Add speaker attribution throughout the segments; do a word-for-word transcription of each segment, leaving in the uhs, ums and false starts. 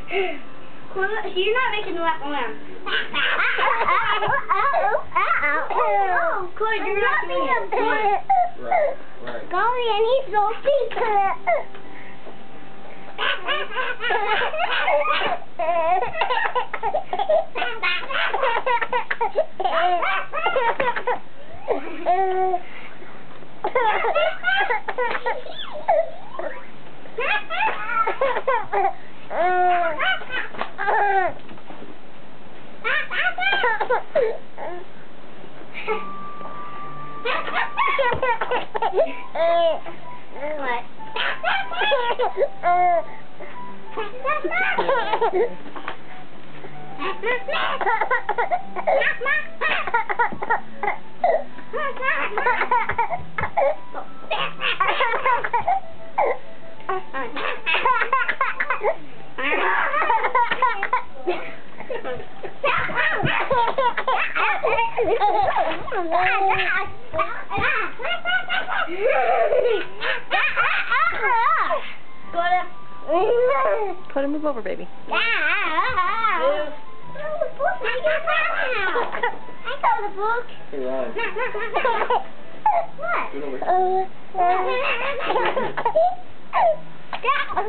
Speaker 1: Well, you're not making the lap one. Cool, you're not doing it.
Speaker 2: Right, right.
Speaker 3: Golly, I need those feet. What?
Speaker 4: Put him move over, baby.
Speaker 3: I got the book.
Speaker 2: Hey, Ron.
Speaker 3: What?
Speaker 2: Get over here.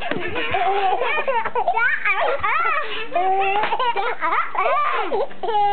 Speaker 3: Uh,